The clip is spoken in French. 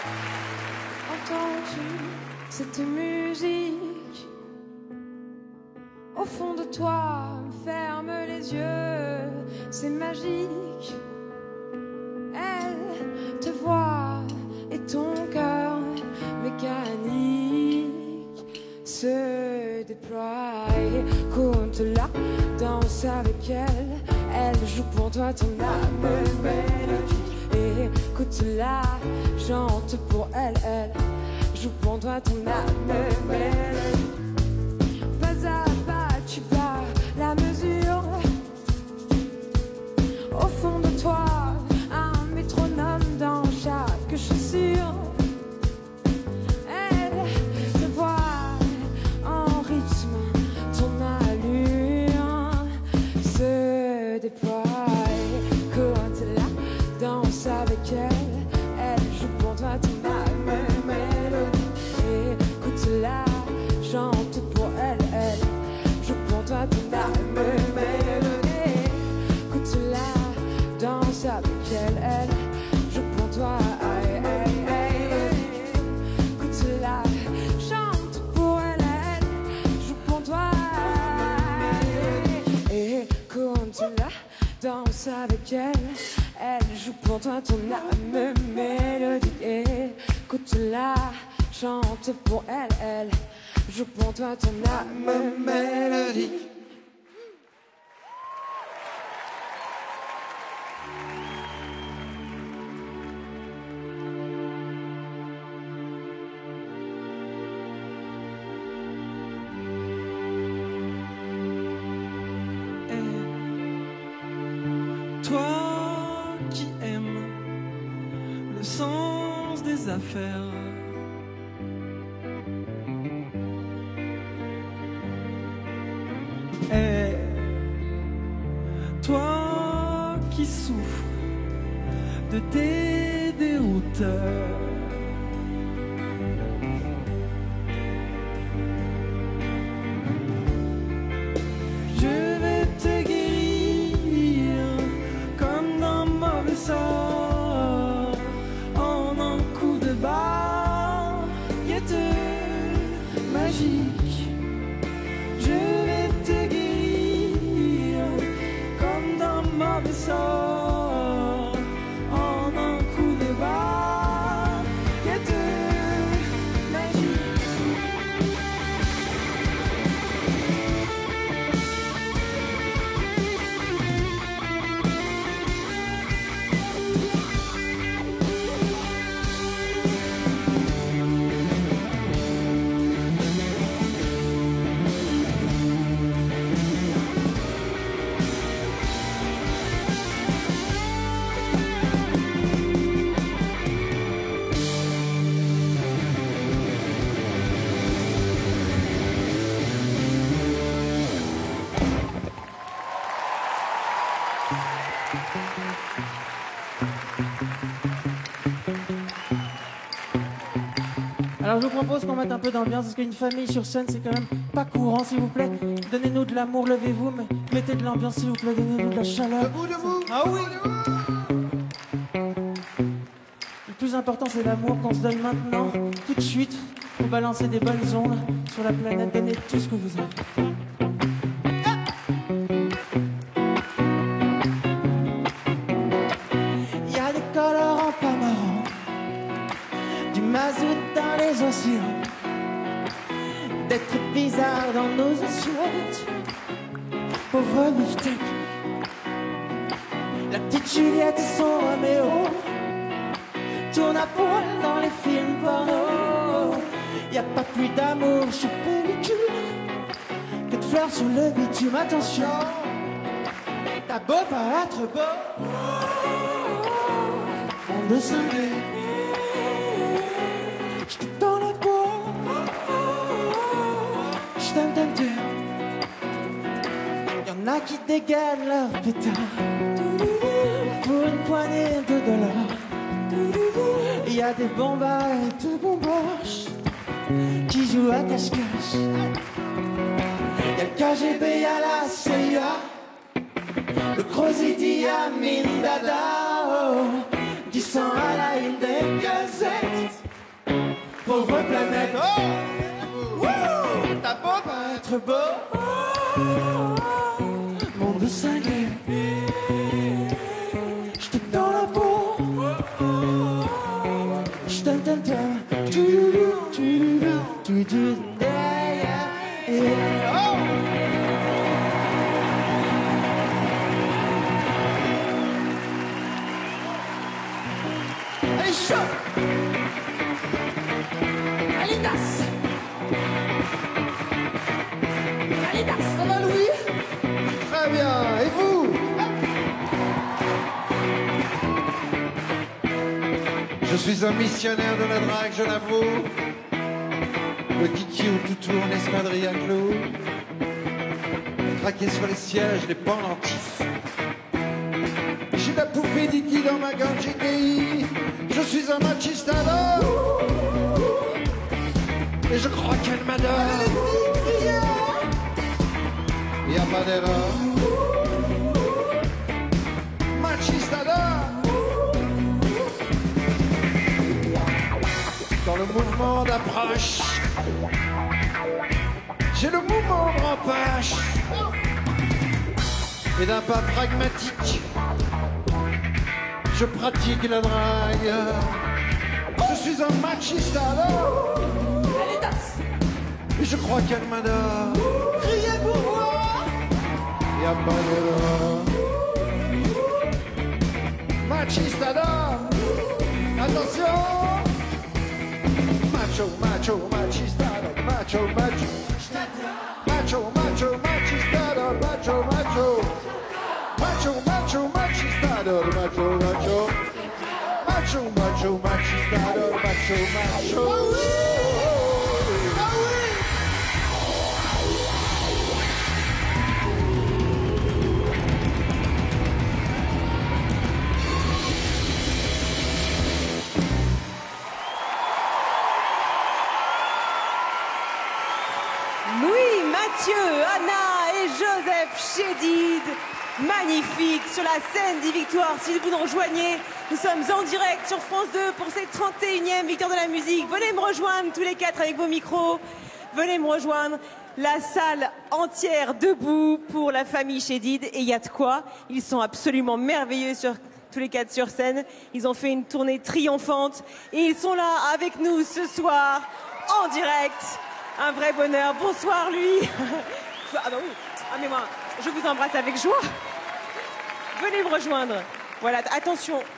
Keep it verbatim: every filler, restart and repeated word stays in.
Entends-tu cette musique? Au fond de toi, ferme les yeux, c'est magique. Elle te voit et ton cœur mécanique se déploie. Écoute-la, danse avec elle, elle joue pour toi ton âme mélodie. Écoute-la, chante pour elle, elle joue pour toi ton âme mélodie. Pas à pas, tu bats la mesure. Au fond de toi, un métronome dans chaque chaussure. Elle te voit en rythme, ton allure se déploie. Écoute-la, danse avec elle, elle joue pour toi ton âme mélodie. Écoute-la, chante pour elle, elle joue pour toi ton âme mélodie. Écoute-la, danse avec elle, elle joue pour toi. Aïe, aïe, aïe. Écoute-la, chante pour elle, elle joue pour toi. Écoute-la, danse avec elle, elle joue pour toi ton âme mélodie. Écoute-la, chante pour elle, elle joue pour toi ton âme mélodie. Toi qui aimes le sens des affaires, et toi qui souffres de tes dérouteurs, je vais te guérir comme d'un mauvais sort en un coup de baguette magique. Je vais te guérir comme d'un mauvais sort en un coup de baguette magique. Alors je vous propose qu'on mette un peu d'ambiance parce qu'une famille sur scène c'est quand même pas courant, s'il vous plaît. Donnez-nous de l'amour, levez-vous, mais mettez de l'ambiance s'il vous plaît, donnez-nous de la chaleur. Debout, debout. Ah oui. Le plus important c'est l'amour qu'on se donne maintenant, tout de suite, pour balancer des bonnes ondes sur la planète, donnez tout ce que vous avez. Il y a des colorants pas marrants, du mazout dans les océans, des trucs bizarres dans nos assiettes. Pauvre beefsteak, la petite Juliette et son Roméo tourne à poil dans les films porno. Y a pas plus d'amour sur pellicule que de fleurs sur le bitume. Attention, t'as beau paraître beau, on de cinglé. J't'aime dans la peau, j't'aime, t'aime, t'aime. Y'en a qui dégainent leur pétard pour une poignée de dollars. Il y a des bombards et des bombards qui jouent à cache-cache. Y'a le K G B, y'a la C I A, le Crozidi, y'a Mindada, oh, qui sont à la une des gazettes. être beau. Monde cinglé, je te dans la peau. Je t'aime, t'aime, t'aime. Tu, tu, tu, tu, yeah, yeah, yeah. Oh! Allez, chaud! Alidas! Alidas, ça va, Louis? Très bien, et vous? Je suis un missionnaire de la drague, je l'avoue. Le kiki où tout tourne, espadrille à clous. Traqué sur les sièges, les pendentifs. J'ai la poupée d'Iki dans ma gorge G T I. Je suis un machistado. Et je crois qu'elle m'adore. Y'a pas d'erreur. Machistado. Dans le mouvement d'approche, j'ai le mouvement de rempâche. Et d'un pas pragmatique, je pratique la drague. Je suis un machista, alors. Et je crois qu'elle m'adore. Criez pour moi. Y'a pas d'erreur. Machista, alors. Attention. Macho, macho, machistado, macho, macho. Macho, macho, machistado, macho, macho. Macho, macho, machistado, macho, macho. Macho, macho, machistado, macho, macho. Ah oui! Ah oui! Louis, Mathieu, Anna et Joseph Chédid, magnifique sur la scène des victoires. Si vous nous rejoignez, nous sommes en direct sur France deux pour cette trente et unième victoire de la musique. Venez me rejoindre tous les quatre avec vos micros. Venez me rejoindre. La salle entière debout pour la famille Chédid. Et il y a de quoi. Ils sont absolument merveilleux sur tous les quatre sur scène. Ils ont fait une tournée triomphante et ils sont là avec nous ce soir en direct. Un vrai bonheur. Bonsoir, lui. Ah bah oui. Ah mais moi, je vous embrasse avec joie. Venez me rejoindre. Voilà, attention.